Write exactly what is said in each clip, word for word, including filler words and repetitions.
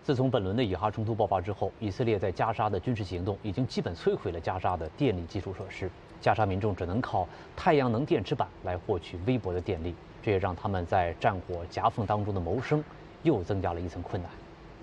自从本轮的以哈冲突爆发之后，以色列在加沙的军事行动已经基本摧毁了加沙的电力基础设施，加沙民众只能靠太阳能电池板来获取微薄的电力，这也让他们在战火夹缝当中的谋生又增加了一层困难。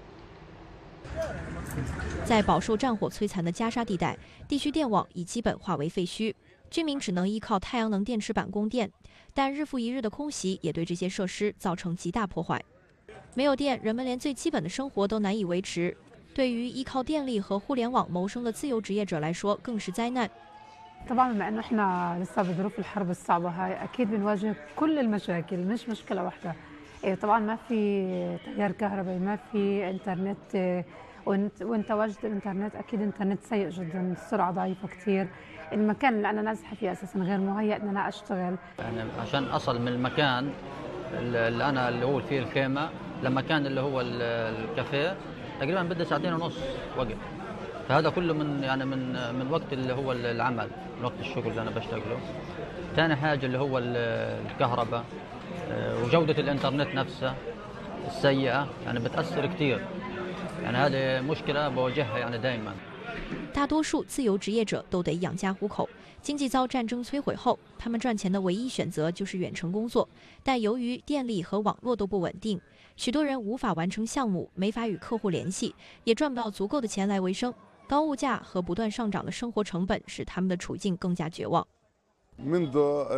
在饱受战火摧残的加沙地带，地区电网已基本化为废墟，居民只能依靠太阳能电池板供电，但日复一日的空袭也对这些设施造成极大破坏。没有电，人们连最基本的生活都难以维持。对于依靠电力和互联网谋生的自由职业者来说，更是灾难。 طبعا بما انه احنا لسه بظروف الحرب الصعبه هاي اكيد بنواجه كل المشاكل مش مشكله واحده. طبعا ما في تيار كهربائي ما في انترنت وانت واجهه الانترنت اكيد انترنت سيء جدا السرعه ضعيفه كثير. المكان اللي انا نازحه فيه اساسا غير مهيئ ان انا اشتغل. يعني عشان اصل من المكان اللي انا اللي هو فيه الخيمه لمكان اللي هو الكافيه تقريبا بدي ساعتين ونص وقت. فهذا كله من يعني من من وقت اللي هو العمل، من وقت الشغل اللي انا بشتغله. ثاني حاجه اللي هو الكهرباء وجوده الانترنت نفسها السيئه يعني بتاثر كثير. يعني هذه مشكله بواجهها يعني دائما。 大多数自由职业者都得养家糊口，经济遭战争摧毁后，他们赚钱的唯一选择就是远程工作。但由于电力和网络都不稳定，许多人无法完成项目，没法与客户联系，也赚不到足够的钱来维生。高物价和不断上涨的生活成本使他们的处境更加绝望。 منذ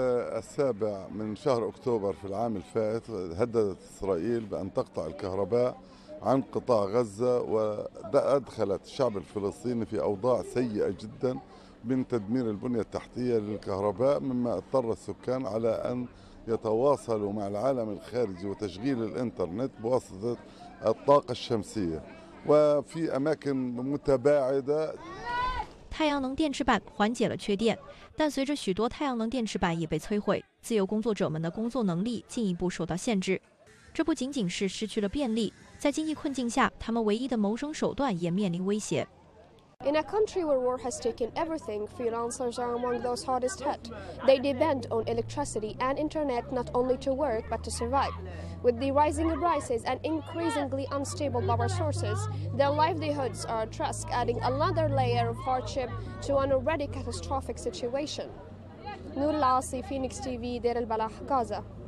السابع من شهر أكتوبر في العام الفائت هددت إسرائيل بأن تقطع الكهرباء عن قطاع غزة وأدخلت الشعب الفلسطيني في أوضاع سيئة جدا من تدمير البنية التحتية للكهرباء، مما اضطر السكان على أن يتواصلوا مع العالم الخارجي وتشغيل الإنترنت بواسطة الطاقة الشمسية وفي أماكن متباعدة。 太阳能电池板缓解了缺电，但随着许多太阳能电池板也被摧毁，自由工作者们的工作能力进一步受到限制。这不仅仅是失去了便利，在经济困境下，他们唯一的谋生手段也面临威胁。 In a country where war has taken everything, freelancers are among those hardest hit. They depend on electricity and internet not only to work but to survive. With the rising prices and increasingly unstable power sources, their livelihoods are at risk, adding another layer of hardship to an already catastrophic situation. Noor Al Asi, Phoenix T V, Deir al Balah, Gaza.